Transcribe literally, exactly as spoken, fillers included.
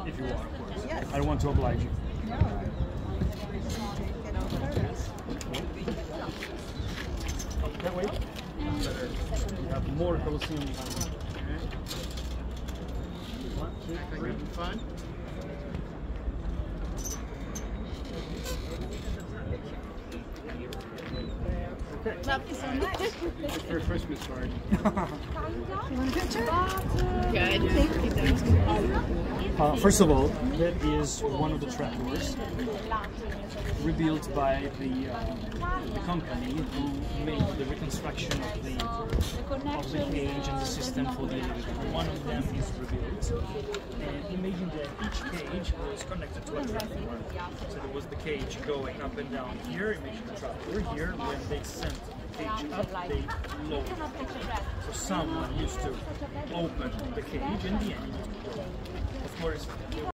if you want, of course. Yes. I don't want to oblige you. No. Get over this. That way? Better. You have more Colosseum behind you. Okay. One, two, three. Fun. Love you so much. For a Christmas card. You want a picture? Good. Uh, first of all, that is one of the trapdoors rebuilt by the, uh, the company who made the reconstruction of the of the cage and the system for the elevator. One of them is rebuilt, and imagine that each cage was connected to a trapdoor. So there was the cage going up and down here. Imagine the trapdoor here. When they sent the cage up, they lowered. So someone used to open the cage and the end. Of course.